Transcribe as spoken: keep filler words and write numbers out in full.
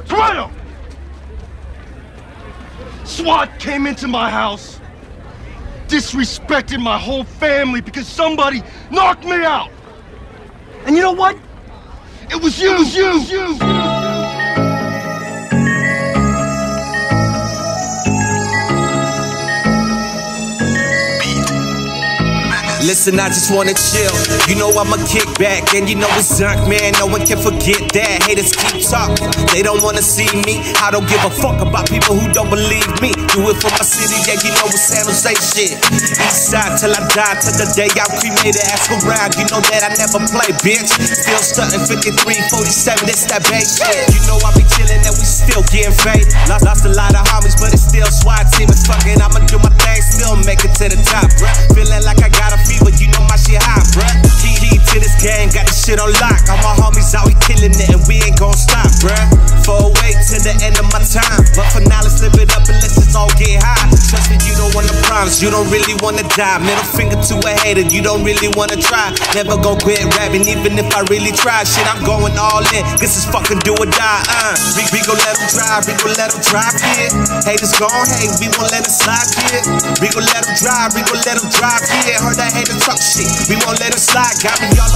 Toronto! SWAT came into my house, disrespected my whole family because somebody knocked me out. And you know what? It was you, it was you, it was you. Listen, I just wanna chill. You know I'm a kickback, and you know it's Dunkman. No one can forget that. Haters keep talking, they don't wanna see me. I don't give a fuck about people who don't believe me. Do it for my city, yeah, you know it's San Jose shit. East side till I die, till the day I'm cremated. Ask around, you know that I never play, bitch. Still stuntin' fifty-three forty-seven, it's that bass shit. You know I be chillin' and we still getting paid. Lost, lost a lot of homies, but it's still SWAT team. It's fucking, I'ma do my thing, still make it to the top, bruh. Feeling like I got a fever, you know my shit hot, bruh. Key, key to this game, got this shit on lock. All my homies out here killing it and we ain't gon' stop, bruh. For a way to the end of my time, but for now let's live it up and let's just all get high. Trust me, you don't wanna promise, you don't really wanna die. Middle finger to a hater, you don't really wanna try. Never gon' quit rapping, even if I really try. Shit, I'm going all in, this is fucking do or die, uh. We, we gon' let them drive, we gon' let them drive, kid. Haters gon' hate, we won't let it slide, kid. We gon' let them drive, we gon' let them drive, kid. Heard that hater talk shit, we won't let it slide. Got me all